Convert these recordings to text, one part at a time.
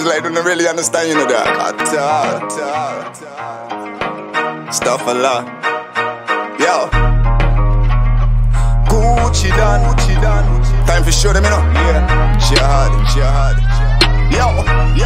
like don't really understand, you know that. Stuff a lot. Yo. Gucci done. Time for show them, you know. Yeah. Jihad. Yo.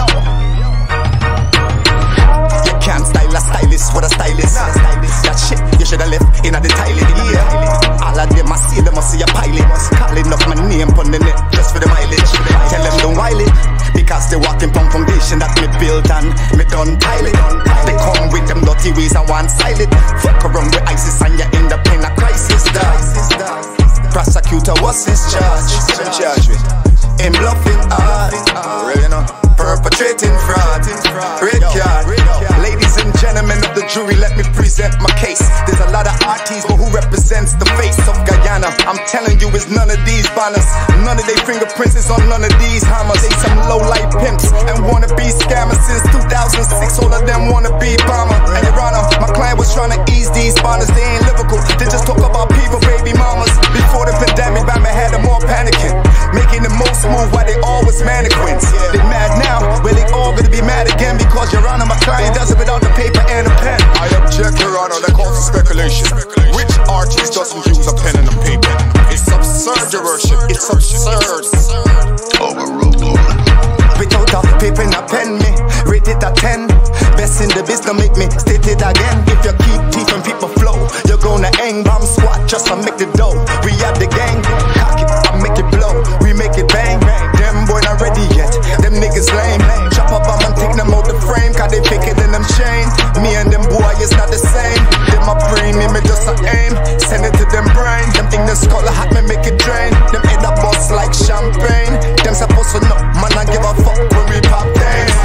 You can't style a stylist with a stylist. That shit you shoulda left in a the toilet. Yeah. All of them I see a pilot. Calling up my name on the net just for the mileage. Tell them don't while it, because they walking from foundation that me built and me done pilot. They come with them dirty ways and one silent. Fuck around with ISIS and you're in the pen of crisis. Prosecutor, what's his charge? Charge with him bluffing hard. Really no? Perpetrating fraud. Red card. Ladies and gentlemen of the jury, let me present my case. There's a lot of artists, but who represents the face of Guyana? I'm telling you, it's none of these banners. None of their fingerprints is on none of these hammers. They some low-life pimps and wanna-be scammers. Since 2006, all of them wanna be bomber. And Your Honor, my client was trying to ease these banners. They ain't lyrical, they just talk about people, baby mamas. Before the pandemic, Batman had them all panicking, making the most move while they all was mannequins. They mad now, well they all gonna be mad again, because Your Honor, my client does it without the paper and a pen. I object, Your Honor, that causes speculation. Which artist doesn't use a pen and a paper? It's absurd, Your Worship, it's absurd. Overruled. Without a paper and a pen, me rate it a 10. Best in the business, make me state it again. If you keep teeth and people flow, you're gonna hang bomb squat just to make the dough. We have the gang, cock it, I make it blow. We make it bang, them boy not ready yet, them niggas lame. Chop up bomb and take them out the frame, cause they pick it in them chain. Me and them boy is not the same. Them a brain, me just a aim. Send it to them brain, them think the skull hot, me make it drain. Them head up bust like champagne. Them supposed to know, man I give a fuck when we pop things.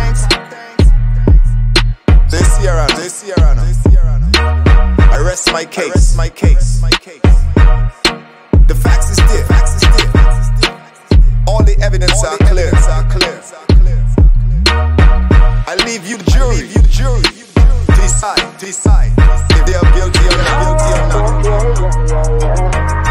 This Your Honor, I rest my case. The facts is there. All the evidence are clear. I leave you the jury to decide if they are guilty or not.